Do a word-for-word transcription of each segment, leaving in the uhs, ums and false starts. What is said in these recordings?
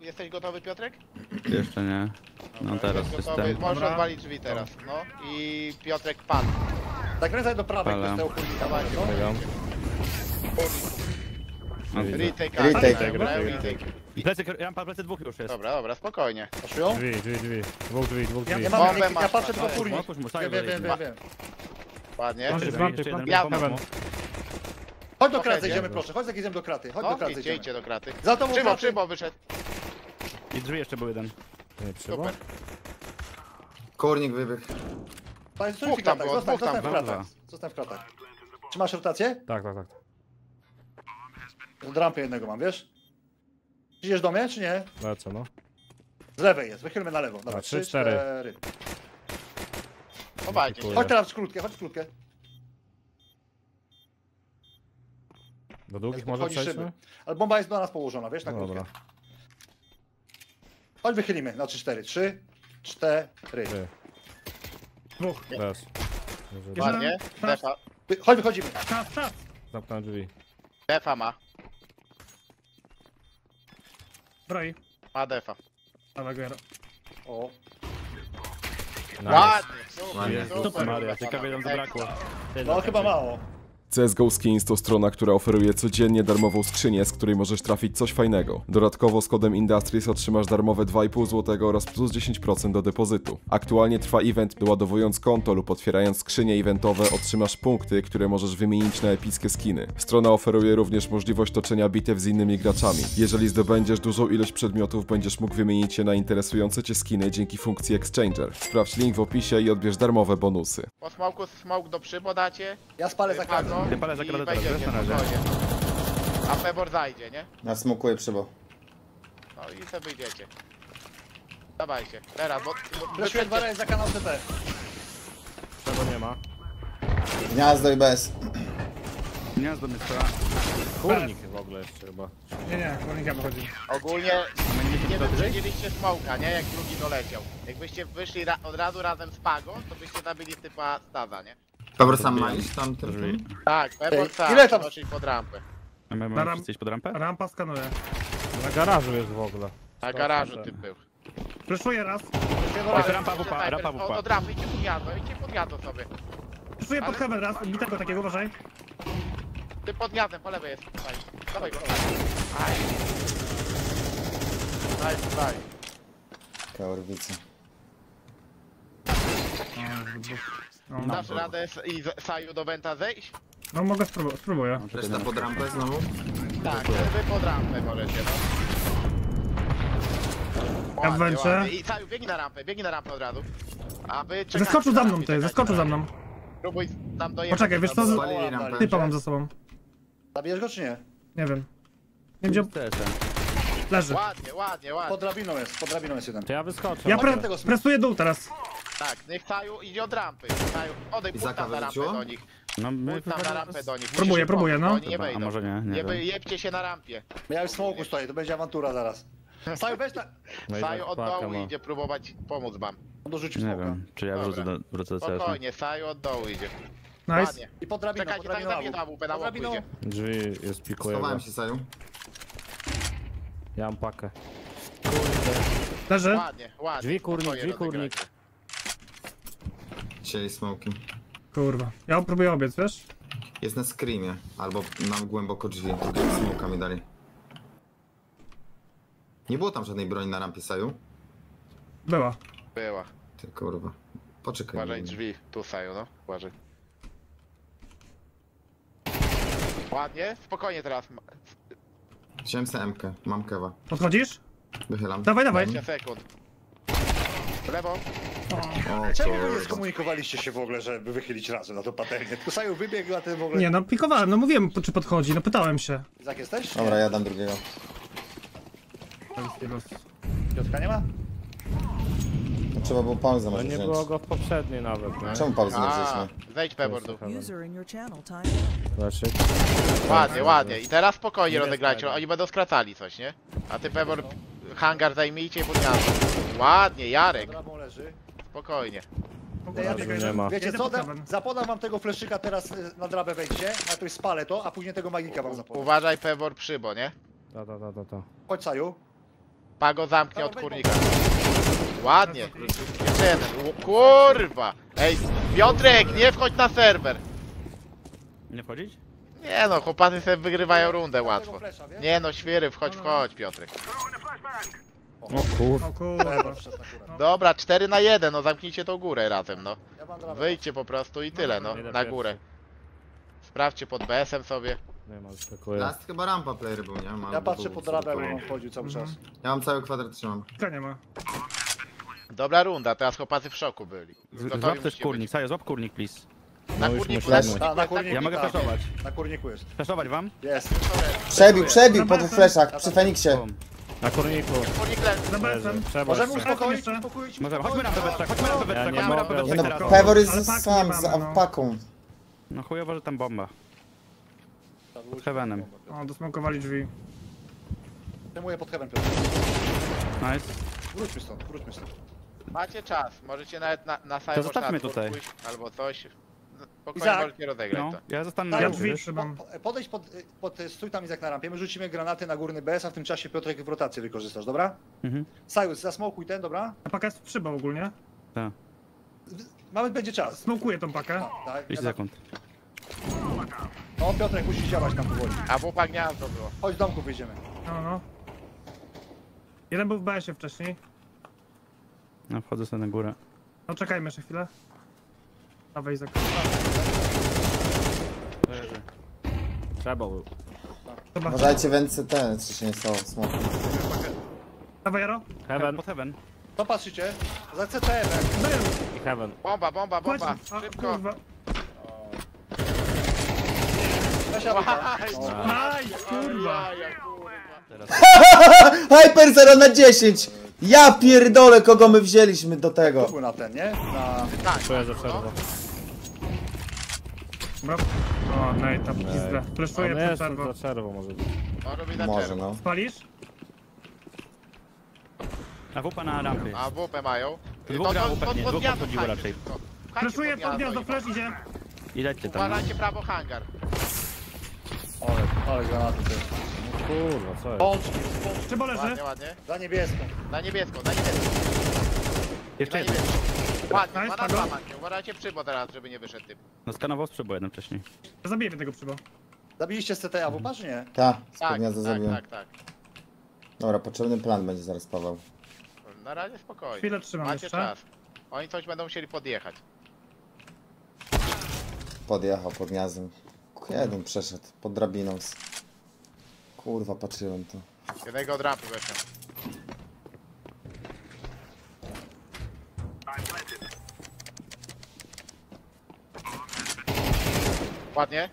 Jesteś gotowy, Piotrek? Jeszcze nie. No Dobra, teraz jest gotowy. jestem. Możesz odwalić drzwi teraz, no. I Piotrek padł. Zakręcaj do prawej, Ale. bez tego kurnika. Dawajcie, No, retake, Retake, dobra, retake. retake. plecy, ja mam plecy dwóch już jest. Dobra, dobra, spokojnie. Paszują? Drzwi, drzwi, drzwi. Dwóch drzwi, dwóch Ja, drzwi. ja, mam, Bombę ja, masz, ja patrzę masz, tylko masz. kurnik. Otwórz mu, Wiem, wiem, wiem, wiem, wiem. Ładnie. Masz- Jeszcze Planty, jeszcze jeden planty, pomysł. heaven. Chodź do Okej, kraty, idzie. idziemy proszę, chodź jak idziemy do kraty, chodź do No, kraty idźcie, idziemy. idźcie do kraty. Za tobą Przybo, kraty. przybo wyszedł. I drzwi jeszcze był jeden. Nie, przybo? Super. Kurnik wybiegł. Panie, stój Dwóch w tam kratach, było, zostań, dwóch tam zostań w było. kratach. Zostań w kratach. Czy masz rotację? Tak, tak, tak. Od rampy jednego mam, wiesz? Idziesz do mnie, czy nie? Lecę, no. Z lewej jest, wychylmy na lewo. Dobra, A, trzy, trzy, cztery. cztery. Chowajcie się. Chodź teraz w krótkę, chodź w krótkę. Do długich Podchodzi może przejdźmy? szyby. Ale bomba jest do nas położona, wiesz, na No krótkę. dobra. Chodź wychylimy na trzy cztery. trzy, cztery. Ty. Dwóch. Bez. Może- Ładnie. Defa. Wy- Chodź wychodzimy. Czas, czas. Zamknąłem drzwi. Defa ma. Broi. Ma defa. Dawaj go, Jaro. O. Nice. Ładnie, super, Ładnie. super. Maria, ciekawie nam zabrakło. No chyba mało. C S G O Skins to strona, która oferuje codziennie darmową skrzynię, z której możesz trafić coś fajnego. Dodatkowo z kodem Industries otrzymasz darmowe dwa i pół złotego oraz plus dziesięć procent do depozytu. Aktualnie trwa event, doładowując konto lub otwierając skrzynie eventowe otrzymasz punkty, które możesz wymienić na epickie skiny. Strona oferuje również możliwość toczenia bitew z innymi graczami. Jeżeli zdobędziesz dużą ilość przedmiotów, będziesz mógł wymienić je na interesujące cię skiny dzięki funkcji Exchanger. Sprawdź link w opisie i odbierz darmowe bonusy. Po smoku smoke do przybo dacie. Ja spalę za kratę. Ja palę za i kratę teraz, wejdziecie wiesz, na razie. spokojnie. A Pebor zajdzie, nie? Nasmukuję przybo. No i sobie wyjdziecie. Dawajcie, teraz, bo... bo Fleszuję dwa razy za kanał C T. Czego nie ma? Gniazdo i bez. Gniazdo mnie strzela. Kurnik w ogóle jeszcze chyba. Nie, nie, kurnika wychodzi. Ogólnie nie wyprzedziliście smoka, nie? Jak drugi doleciał. Jakbyście wyszli ra od razu razem z Pago, to byście zabili typa Staza, nie? Pebor sam ma iść tam tym? Drzwi. Tak, Pebor Ej, sam, ile tam- przenosić pod rampę. A my Na mamy ram- wszyscy iść pod rampę? Rampa skanuje. Na garażu jest w ogóle. Na garażu typ był. Fleszuję raz. Jest rampa W P, Snajper, rampa W P. Od, od rampy, idźcie pod jazdo, idźcie pod jazdo sobie. Fleszuję pod heaven raz. Bitego takiego, uważaj. Ty pod jazdem, po lewej jest. Dawaj, dawaj go. Aj. Daj, daj. Kaorwicy. No, Dasz radę s- i z- Saju do Wenta zejść? no mogę spróbu spróbuję. Reszta pod rampę znowu? Tak, wy pod rampę możecie, no. Ja w Ładnie, węcie. ładnie. I Saju, biegnij na rampę, biegnij na rampę od razu. A wy czekajcie Zeskoczył na za mną rampie, ty, czekajcie zeskoczył na za rampie. mną. Próbuj tam dojechać. Poczekaj, wiesz co? Albo- Spalili rampę. Typa mam za sobą. Zabijesz go czy nie? Nie wiem. Nie wiem gdzie leży. Ładnie, ładnie, Pod ładnie. drabiną jest, pod drabiną jest jeden. To ja wyskoczę. Ja może. pre presuję dół teraz. Tak, niech Saju idzie od rampy. Saju, odejdź, I pójdź tam Zaka na rampę wyrzuciło? do nich. No my Pójdź tam na wychodzimy rampę z- do nich. Próbuję, Musisz próbuję, pomóc, no. bo Oni nie Dobra, wejdą. a może nie, nie Nie wiem. wy- jebcie się na rampie. Ja już smoku stoję, to będzie awantura zaraz. Saju, weź na... No i Saju tak od paka dołu ma. idzie próbować pomóc wam. On dorzucił Nie smoka. wiem, czy ja wrócę do, wrócę do C S a. Spokojnie, Saju od dołu idzie. Nice. Ładnie. I pod drabiną, pod Czekajcie, Saju drabiną zabije na na W P, na Pod łoku drabiną. idzie. Drzwi jest pikuję. Schowałem się, Saju. Ja mam pakę. Leży. Ładnie, ładnie. Drzwi, kurnik, Spokojnie drzwi, kurnik. rozegrajcie. Chcieli smoki. Kurwa. Ja próbuję obiec, wiesz? Jest na screamie, albo nam głęboko drzwi. Drugiego smoka mi dali. Nie było tam żadnej broni na rampie, Saju? Była. Była. Ty kurwa. Poczekaj. Uważaj drzwi, tu Saju, no. Uważaj. Ładnie, spokojnie teraz. Wziąłem sobie M-kę, mam kewa. Podchodzisz? Wychylam. Dawaj, dawaj. dwadzieścia sekund. W lewo. O, Czemu wy nie kurwa. skomunikowaliście się w ogóle, żeby wychylić razem na to patelnię? Tylko Saju wybiegł, a ty w ogóle... Nie no, pikowałem, no mówiłem czy podchodzi, no pytałem się. Izak jesteś? Dobra, ja dam drugiego. Piotrka nie ma? To trzeba było pauzę No może nie wziąć. było go w poprzedniej nawet, nie? Czemu pauzy nie A, wzięliśmy? zejdź Pebor dół. User in your channel time. Leczyk. Ładnie, ładnie. I teraz spokojnie Nie rozegrajcie, jest oni będą skracali coś, nie? A ty Pebor hangar zajmijcie i podniosę. Ładnie, Jarek, Drabą leży. spokojnie. Ja Razu biegam, nie ma. Wiecie Jedę co, pod da, heaven. zapodam wam tego fleszyka teraz y, na drabę wejdźcie, a to spalę to, a później tego magika wam zapodam. Uważaj Pebor przybo, nie? Ta, ta, ta, ta, ta. Chodź Saju. Pago zamknie od kurnika. Ładnie. Jeszcze jeden. O, kurwa. Ej, Piotrek, nie wchodź na serwer. Nie wchodzić? Nie no, chłopacy sobie wygrywają rundę Tego łatwo. flesza, wiesz? Nie no, świry, wchodź, wchodź, Piotrek. O kur... O kurwa. Lewo wszedł akurat. Dobra, cztery na jeden, no zamknijcie tą górę razem, no. Ja mam drabę. Wyjdźcie po prostu i tyle, no, Idę na górę. Sprawdźcie pod B S em sobie. Nie ma, spekuję. Last chyba rampa player był, nie? Ma- Ja patrzę był- pod drabę, bo był- on wchodził cały czas. Ja mam cały kwadrat trzymam. To nie ma. Dobra runda, teraz chłopacy w szoku byli. Gotowi Złap też musicie kurnik, Sajo, złap kurnik, please. Na No już kurniku, musimy. na Ta, na kurniku, kurniku. Ja mogę tak. flashować. Na kurniku jest. Flashować wam? Jest. Przebił, przebił po dwóch fleszach przy Feniksie. Bum. Na kurniku. Kurnik leży. Za Leży. besem. Trzeba Możemy jeszcze. uspokoić, jeszcze? uspokoić. Możemy, chodźmy na pewę, chodźmy na pewę, Ja nie chodźmy na mogę. pewę Nie no, teraz. Pewor Ale jest paki sam nie z mamy, no. paką. No chujowo, że tam bomba. Heavenem. O, dosmokowali drzwi. Przejmuję pod heaven, Piotr. Nice. Wróćmy stąd, wróćmy stąd. Macie czas, możecie nawet na, na To zostawmy Cyber tutaj. pójść albo coś. No, spokojnie Izak. możecie rozegrać No, to. ja zostanę na Tak, Ja rampie, drzwi wiesz? trzymam. Po- Podejdź pod, pod, stój tam Izak na rampie, my rzucimy granaty na górny B S, a w tym czasie Piotrek w rotację wykorzystasz, dobra? Mhm. Sajus, zasmokuj ten, dobra? A paka jest przyba ogólnie. Tak. Nawet będzie czas. Smokuję tą pakę. Tak, pięć ja sekund. No Piotrek musi działać tam powoli. A wupa gniazdo było. Chodź z domku wyjdziemy. No, no. Jeden był w B S ie wcześniej. No, wchodzę sobie na górę. No czekajmy jeszcze chwilę. Dawaj Izak. Trzeba był. Zobacz. Uważajcie wędce te, czy się nie stało smok. Dawaj Jaro. Heaven Pod heaven. To patrzycie, za C T M. i heaven. Bomba, bomba, Kładź. bomba. A, Szybko. kurwa. Łaj, Aj, kurwa. Jaja, kurwa. Hyper zero na dziesięć! Ja pierdolę, kogo my wzięliśmy do tego. To był na ten, nie? Na... Tak, Czuję, że przerwa. Dobra. O, no i ta pizda. On Fleszuję przed jest czerwą. za czerwo może być. on robi na Może czerwo. no. Spalisz? A wupa na rampie. A W P mają. Dwóch gra W P, nie, dwóch gniazdo podchodziło wchodźcie raczej. szybko. Wchodźcie Fleszuję pod gniazdo, i- flash idzie. I lećcie tam. no. Uważajcie prawo hangar. Ale, ale granaty to jest. Kurwa, co jest? Pączki, pączki. Przybo leży. Ładnie, ładnie. Za niebieską. Na niebieską, na niebieską. Jeszcze Na jeden. niebieską. Ładnie, Nice, dwa na Pago. dwa macie. Uważajcie przybo teraz, żeby nie wyszedł typ. No skanował sprzęt jeden wcześniej. Zabiję tego przybo. Zabiliście z C T A W, czy nie? Ta, Tak, z gniazda tak, zabiłem. tak, tak. Dobra, potrzebny plan będzie zaraz, Paweł. Na razie spokojnie. Chwilę trzymam Macie jeszcze. czas. Oni coś będą musieli podjechać. Podjechał pod gniazdem. Jeden przeszedł, pod drabiną. Kurwa, patrzyłem to. Jednego od rampy weszłem. Ładnie.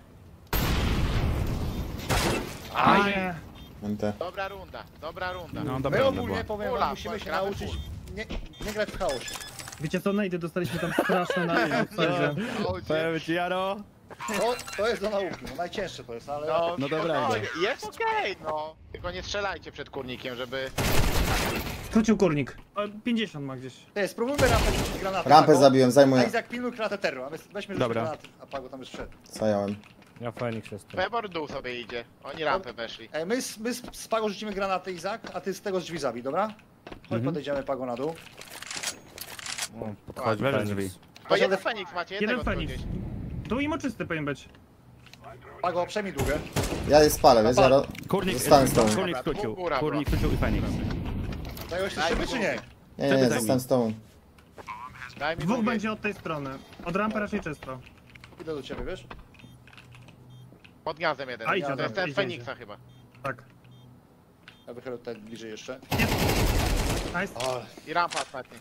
Aj, nie. M T. Dobra runda, dobra runda. No My dobra, ona ogólnie była. powiem Ula, wam, musimy się gramy nauczyć full. nie, nie grać w chaosie. Wiecie co, najdy dostaliśmy tam straszne na outside. Powiem ci, Jaro. To, to jest do nauki, no najcięższe to jest, ale... No, No dobra, spokojnie, jest okej, no. Tylko nie strzelajcie przed kurnikiem, żeby... Skrócił kurnik. O, pięćdziesiąt ma gdzieś. Ty, spróbujmy rampę rzucić granaty. Rampę Pago. zabiłem, A zajmuję. Izak pilnuj kratę terror, a my weźmy rzucić Dobra. granaty, a Pago tam już wszedł. Zająłem. Ja Fenix jestem. Pebor dół sobie idzie. Oni rampę weszli. Ej, my, z- my z z Pago rzucimy granaty, Izak, a ty z tego z drzwi zabij, dobra? Chodź, podejdziemy Pago na dół. O, podchodzi Leży Fenix. drzwi. To jeden Feniks macie, Jeden jednego Feniks. gdzieś. Tu i moczysty powinien być. Pago, przejmij długę. Ja je spalę, wiesz, Jaro? Kurnik, Zostałem z tobą. kurnik Dobra, skrócił. góra Kurnik skrócił i Fenix. Zająłeś się Daj szyby, mi czy nie? długę. Nie, nie, nie, zostałem z tobą. Daj mi Dwóch drugie. będzie od tej strony. Od rampy raczej czysto. Idę do ciebie, wiesz? Pod gniazdem jeden. A, idzie to tam, jest ten idzie, Feniksa chyba. Tak. Ja wychylę tutaj bliżej jeszcze. Nice. Ale, I rampa ostatni.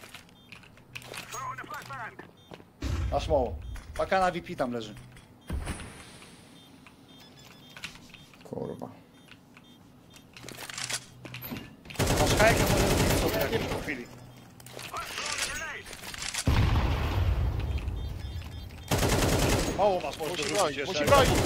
masz mało. Paka na V P tam leży. Kurwa. Masz hajkę, może sobie po chwili. Mało masz, może Musi dorzucić broić, jeszcze. musi broić.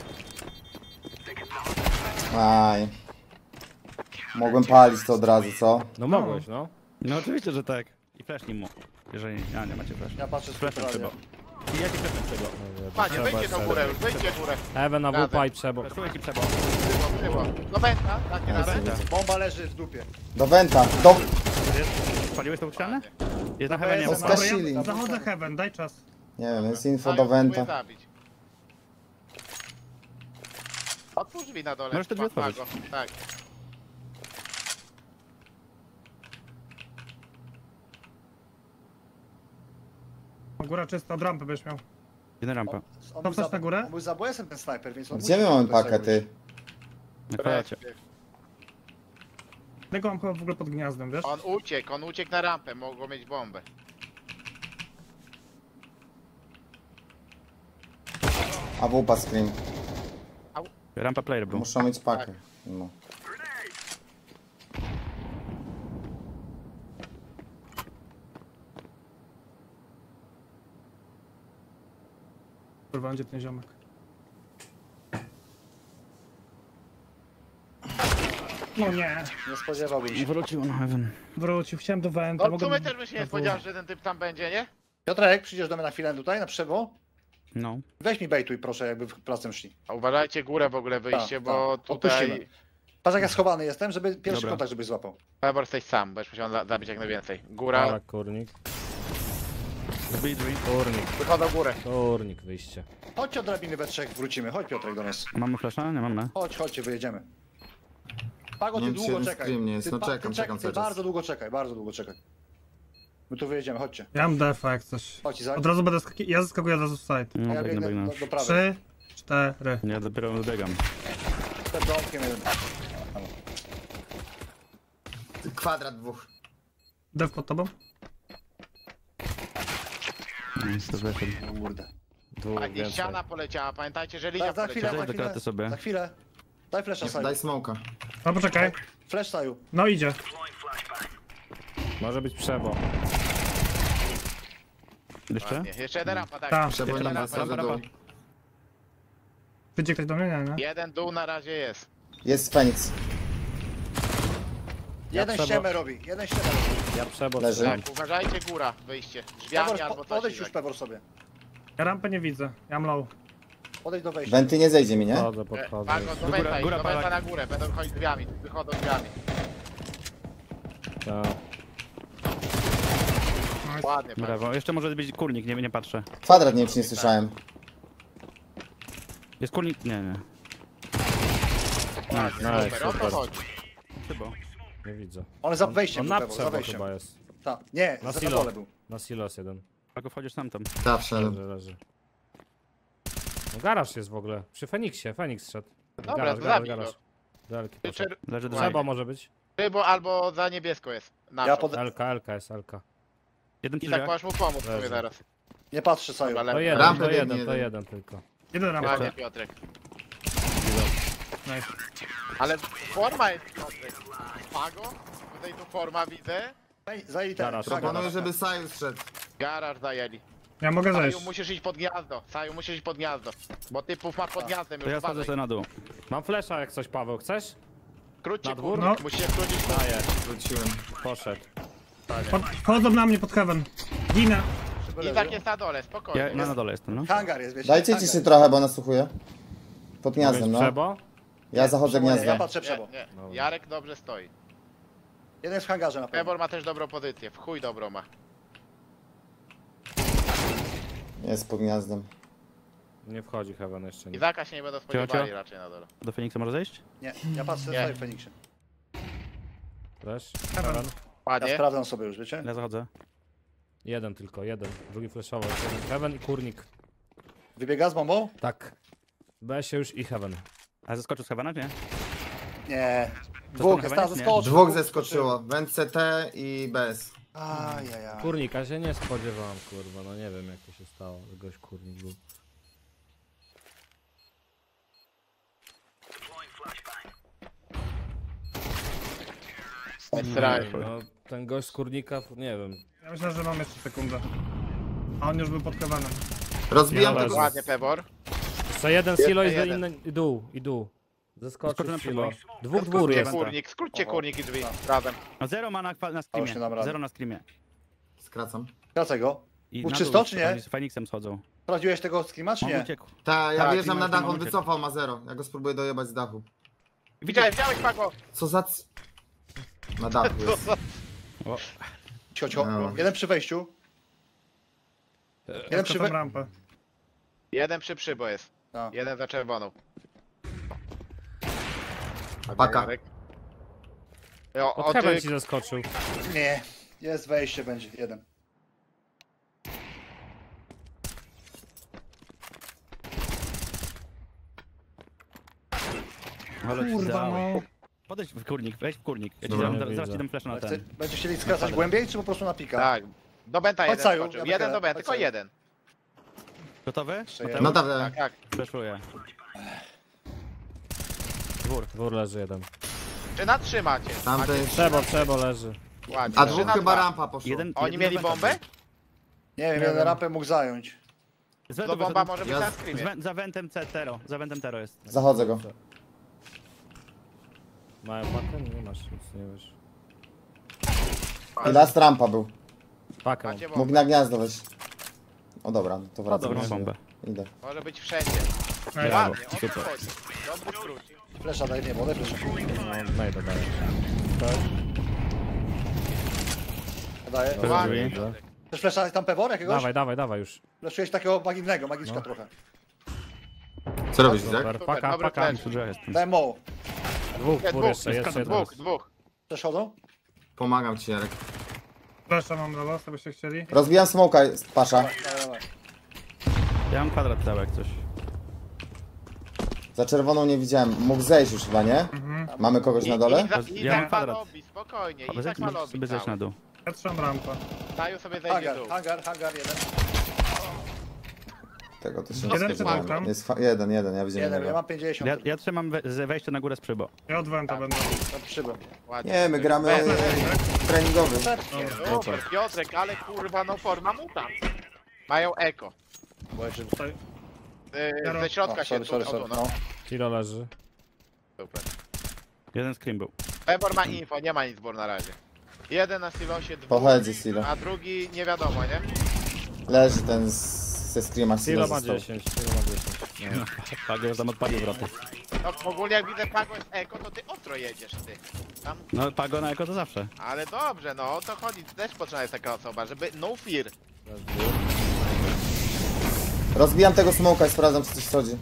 Aj. Mogłem palić to od razu, co? No mogłeś, no. No oczywiście, że tak. I flashnij mu. Jeżeli... A, nie macie flash. Ja patrzę z Flashem trzeba. kulturalnie. I ja ci flashem trzeba. Panie, wyjdźcie tą górę już, wyjdźcie górę. Heaven na Razem. wupa i przebo. Flashuję ci przebo. było. Do Benta, tak nie nawet. Bomba leży w dupie. Do Wenta, do... Spaliłeś tą ścianę? Jest na To heavenie. jest- Dobra, Dobra, Kasili. ja zachodzę heaven, daj czas. Nie wiem, jest info Saju do próbuje Wenta. zabić. Otwórz drzwi na dole. Możesz te drzwi Ma- ma otworzyć. go. Tak. Góra czysta, od rampy byś miał. Jedna rampa. On To był chcesz za- na górę? On był zabójcą ten snajper, więc on Gdzie my musi mamy tutaj pakę, ty? Na kwadracie. Tego mam chyba w ogóle pod gniazdem, wiesz? On uciekł, on uciekł na rampę, mogło mieć bombę. A wupa scream. Rampa player był. Muszą mieć pakę. No. Kurwa, gdzie ten ziomek? No nie, Nie spodziewałbym się. Wrócił na heaven. wrócił, chciałem do Wenta. No mogę- w sumie też bym się nie na pół. spodziewał, że ten typ tam będzie, nie? Piotrek, przyjdziesz do mnie na chwilę tutaj, na przewo? No. Weź mi bejtuj proszę, jakby w placem szli. A uważajcie górę w ogóle wyjście, Tak, bo tak. Odpuścimy. tutaj... Patrz jak ja schowany jestem, żeby pierwszy Dobra. kontakt żebyś złapał. Pebor jesteś sam, będziesz musiał za- zabić jak najwięcej. Góra, Dobra, kurnik. Zbij drzwi. Kurnik, wychodzą górę. kurnik, wyjście. Chodźcie od drabiny we trzech, wrócimy. Chodź Piotrek do nas. Mamy flasha? Nie mamy. Chodź, chodźcie, wyjedziemy. Pago, ty Nie wiem, czy długo jeden czekaj. stream nie jest. Ty No pa- czekam, ty czekam Ty cały czas. bardzo długo czekaj, bardzo długo czekaj. My tu wyjedziemy, chodźcie. Ja mam defa jak coś. Chodź Izak. Od razu będę skakiwał, ja zaskakuję od razu w side. No, A ja biegnę, biegnę biegnę. do, do prawej. Trzy, cztery. Ja dopiero dobiegam. Przed domkiem jeden. Kwadrat dwóch. Def pod tobą? Nice, to wyszedł. Kurde. Dwóch A i więcej. ściana poleciała, pamiętajcie, że linia Za, za chwilę, poleciała. za do kraty chwilę. sobie. Za chwilę. Daj flasha Saju. Daj smoka. No poczekaj. Flash Saju. No idzie. Może być przebo. Jeszcze? Ładnie. Jeszcze jeden rampa, tak. Ta. Przebo Jeszcze nie rampa, wraca do rampa, dół. rampa. Wyjdzie ktoś do mnie? Nie, nie. Jeden dół na razie jest. Jest Feniks. Jeden trzeba- ściemę robi, jeden ściemę robi. Ja przebo Leży. trzymam. Tak, uważajcie góra, wyjście. Drzwiami Pewor, albo po, coś. podejdź już Izak. Pewor sobie. Ja rampę nie widzę, ja mam low. Podejdź do wejścia. Wenty nie zejdzie mi, nie? Podchodzę, E, podchodzę. Pago, do Góra, wenta, góra, do wenta palak. na górę, będą chodzić drzwiami, wychodzą drzwiami. Tak. Ładnie, Pago. Brawo. Jeszcze może być kurnik, nie, nie patrzę. Kwadrat nie wiem, czy nie słyszałem. Jest kurnik? Nie, nie. Ładnie, Nice, super, o to super. chodzi. Chyba. Nie widzę. On jest za wejściem On był na Pewor, za przebo wejściem. chyba jest. Ta. Nie, Na za silo. dole był. Na silos jeden. Pago, wchodzisz sam tam. Zawsze. Leży, leży. No garaż jest w ogóle. Przy Feniksie, Feniks szedł. Dobra, garaż, to garaż, zabij go. garaż. Delki Czy poszedł. Leży dwa. Przebo może być. Rybo albo za niebiesko jest. Na Ja przód. pod... Elka, Elka jest Elka. Jeden przy I tak drzwiach. możesz mu pomóc w sumie Leży. zaraz. Nie patrzę Saju. Dobra, To leży. jeden, Rampę to biegnie jeden, to jeden. jeden tylko. Jeden rampa. Ładnie, Piotrek. Nice. Ale forma jest Piotrek. Pago, tutaj tu forma widzę. Ej, Zajęli ten. Garaż, Saga. Proponuję, żeby Sajus szedł. Garaż zajęli. Ja mogę Saju, zejść. musisz iść pod gniazdo. Saju, musisz iść pod gniazdo. Bo typów ma pod gniazdem To już ja schodzę uważaj. sobie na dół. Mam flesza jak coś, Paweł, chcesz? Skróćcie Na dwór? kurnik, No. musicie skrócić Daję, Wróciłem. poszedł. Pod, wchodzą na mnie pod heaven. Ginę. I tak jest na dole, spokojnie. Ja na, na dole jestem, no. Hangar jest, wiecie. Dajcie hangar. ciszy trochę, bo nasłuchuję. Pod Mogę gniazdem, być no. przebo? Ja zachodzę Przebo nie, Ja gniazdo. patrzę przebo. Nie, nie. Jarek dobrze stoi. Jeden jest w hangarze na pewno. Pebor ma też dobrą pozycję, w chuj dobrą ma. Jest pod gniazdem. Nie wchodzi Heaven jeszcze nie. Izaka się nie będą spodziewali cio. raczej na dole. Do Feniksa może zejść? Nie, ja patrzę Nie. sobie w Feniksie. Flash? Heaven. Heaven? Ja Ładnie. sprawdzam sobie już, wiecie? Ja zachodzę. Jeden tylko, jeden. Drugi flashował. Jeden Heaven i kurnik. Wybiega z bombą? Tak. B się już i Heaven. A zeskoczył z Heavena, nie? Nie. To Dwóch, są jest chyba tam nic, nie? zeskoczył. Dwóch zeskoczyło. Went C T i B S. Ajajaj. Kurnika się nie spodziewałem, kurwa. No nie wiem jak to się stało, że gość kurnik był. Sraj. No ten gość z kurnika, nie wiem. Ja myślę, że mam jeszcze sekundę. A on już był pod heavenem. Rozbijam Ja tego. Ładnie Pebor. Co jeden silo i jeden. inny i dół, i dół. Zeskoczył Zeskoczył na z silo. przebo. Dwóch dwór Skróćcie jest. kurnik, skróćcie Oho. kurnik i drzwi razem. No zero ma na, kwa- na już nie dam screamie. rady. Zero na screamie. Skracam. Wracaj go. I Był na czysto, dół czy nie? oni Z Feniksem schodzą. Sprawdziłeś tego screama, czy On nie? uciekł. Ta, ja Tak, wjeżdżam i na ma- dach, ma on uciekł. wycofał, ma zero. Ja go spróbuję dojebać z dachu. Widziałem, widziałeś Pago! Co za... c- Na dachu jest. O, Cicho, cicho. No. Jeden przy wejściu. Jeden Jeden przy tam we... rampę. Jeden przy przybo jest. A. Jeden za czerwoną. Paka. Jarek. O, Od o heaven ty... ci zaskoczył. Nie. Jest wejście, będzie. Jeden. ale ci Kurwa dałem. no. Podejdź w kurnik, wejdź w kurnik. Ja ci Dobra. dam, Nie zaraz widzę. ci dam flash na Ale chce... ten. Będziecie chcieli skracać głębiej, czy po prostu na pika? Tak. Do Benta jeden Chodź, Saju, skoczył. ja Jeden będę- do B, chodź, tylko Saju. jeden. Gotowy? Jeszcze Mateusz? No dobra. Tak, tak. Flashuję. Dwór. Dwór leży jeden. Czy natrzymacie? Tam to Macie jest... Trzeba, trzeba leży. ładnie. A Trzy dwóch na chyba dwa. rampa poszło. Jeden, Oni jeden mieli do wenta bombę? Nie wiem, jeden rampę mógł zająć. był. Z Do wentu bomba wyszedł. może być Ja na z- Z screamie. wen- Za wentem C Tero, za wentem Tero jest. Zachodzę go. Mają pakę? Nie masz, nic nie wiesz. I last rampa był. Pakę mam. Macie Mógł bombę. na gniazdo wejść. O dobra, to wracam. Dobra, Idę. bombę. Idę. Może być wszędzie. Ej, Ładnie, o to super. chodzi. Dobry skrócik. Flesza daj, nie, wodę flesza. No, najdę dalej. Daję. Dobra. Ładnie. Dobra. Chcesz flesza tam pewor jakiegoś? Dawaj, dawaj, dawaj już. Fleszujesz takiego magicznego, magiczka No. trochę. Co robisz, Izak? Super, Super, paka, dobry paka. flash. Tu jest. Daj moł. Dwóch, Nie, dwóch dwóch, jeszcze, jeszcze jeden. dwóch, dwóch. Przechodzą? Pomagam ci, Jarek. Proszę, mam dla was, abyście chcieli. Rozbijam smoka, pasza. Dawaj, dawaj. Ja mam kwadrat cały jak coś. Za czerwoną nie widziałem. Mógł zejść już chyba, nie? Mhm. Mamy kogoś na dole? Izak, Ja Izak mam ma kwadrat. lobby, spokojnie. A bez Izak ma lobby sobie zejść na cały. dół. Ja trzymam rampę. Taju sobie zejdzie Hangar, dół. hangar, hangar, jeden. Tego to się Jeden nie czy dwóch spodziewałem. tam? Jest fa- jeden, jeden, ja widziałem Jeden, ja jednego. mam pięćdziesiąt. Ja, ja trzymam we, z- wejście na górę z przybo. Ja od wenta będę. Tam przybył. Ładnie. Nie, my gramy Bez. treningowy. Super, Piotrek, ale kurwa, no forma mutant. Mają eko. Tutaj. Yy, ze środka O, się sorry, sorry, tu, sorry. o, tu, No. no. Kilo leży. Super. Jeden screen był. Pebor ma info, nie ma nic bor na razie. Jeden na silosie, dwóch, Pochodzi Silo. a drugi nie wiadomo, nie? Leży ten z, ze screama Kilo Silo ma został. dziesięć, kilo ma dziesięć. No, Pago już tam odpalił wroty. No ogólnie jak widzę Pago z eko, to ty ostro jedziesz, ty. Tam, No Pago na eko to zawsze. ale dobrze, no o to chodzi, też potrzebna jest taka osoba, żeby no fear. Rozbijam tego smoka i sprawdzam, czy coś schodzi.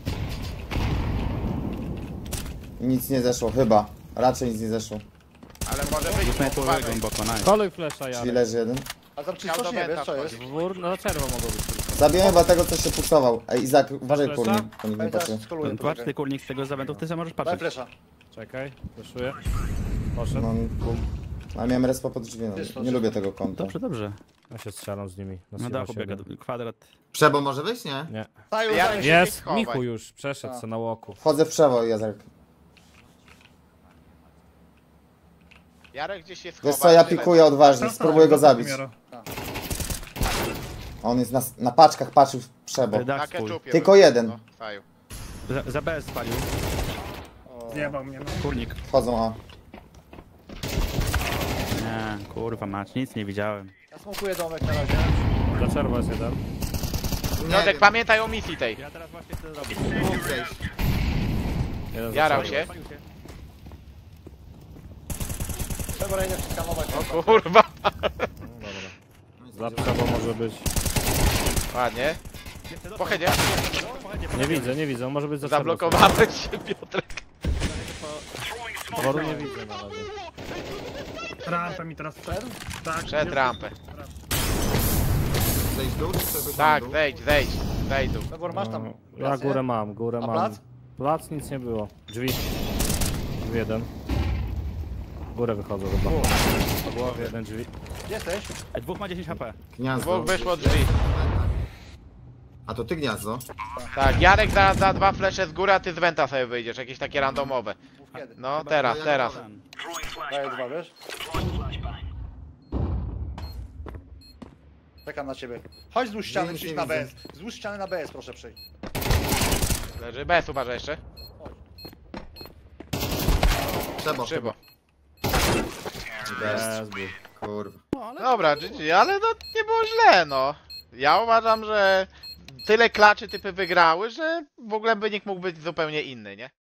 Nic nie zeszło, chyba. Raczej nic nie zeszło. Ale może być, Już bo najpływają uważaj. głęboko, nice. Koluj flesza, Czyli Jarek. leży jeden. A tam Chciał czysto do nie Benta wiesz, co jest? wchodzić. Dwór, no czerwo mogło być tylko. Zabiłem chyba tego, co się puksował. Ej, Izak, uważaj Flesza? kurnik, to nikt nie Ej, teraz patrzy. skoluję Patrz trochę. ty kurnik z tego zawętów, ty sam możesz Daj patrzeć. flesza. Czekaj, fleszuję. Poszedł. No, ale miałem respa pod drzwi, no. Czysto, Nie czysto. lubię tego kąta. Dobrze, dobrze. Ja się strzelam z nimi. Na Na dachu silosie biega jeden. kwadrat. Przebo może wyjść, nie? Nie. Taju, Ja- daj. się Jest, schowaj. Michu już, przeszedł A. se na łoku. Wchodzę w przewo, Jazek. Jarek gdzieś jest Wiesz schował, co, ja tyle. pikuję odważnie, Teraz spróbuję go na zabić. Miaro. On jest na, na paczkach, patrzył w przebo. Na Dach swój. keczupie Tylko był. jeden. No, Saju. Za, za B S spalił. Zjebał mnie. No. Kurnik. Wchodzą A. Nie, kurwa mać, nic nie widziałem. Ja smokuję domek na razie. Za czerwo jest jeden. Nie Piotrek, wiem. pamiętaj o misji tej. Ja teraz właśnie chcę zrobić. Mógł zejść. Jeden za Jarał czerwo. się. Trzeba idę przeskanować. O kurwa. Za przerwo może być. Ładnie. Pochedzie. Nie widzę, nie widzę, on może być za czerwo. Zablokowałeś się, Piotrek. Woru nie widzę na razie. Rampę mi teraz wszedł? Tak. Przed jest. rampę. Zejść w dół, czy czegoś Tak, na dół? zejdź, zejdź. Zejdź tu. Pebor, masz tam Ja plac, nie? górę mam, górę A mam. plac? Plac nic nie było. Drzwi. Drzwi jeden. W górę wychodzą chyba. Po głowie jeden drzwi. Jesteś? Ej, dwóch ma dziesięć H P. Gniazdo. Dwóch wyszło drzwi. A to ty gniazdo? Tak, Jarek da, da dwa flesze z góry, a ty z Wenta sobie wyjdziesz, jakieś takie randomowe. Mów kiedy. No teraz, teraz. Daję dwa, wiesz? Czekam na ciebie. Chodź wzdłuż ściany, Nic przyjdź nie na widzę. B S. Wzdłuż ściany na B S, proszę przyjść. Leży, bez uważaj jeszcze. Przebo, Szybo. Bez był. Kurwa. Dobra, G G, ale no nie było źle, no. Ja uważam, że tyle klaczy typy wygrały, że w ogóle wynik mógł być zupełnie inny, nie?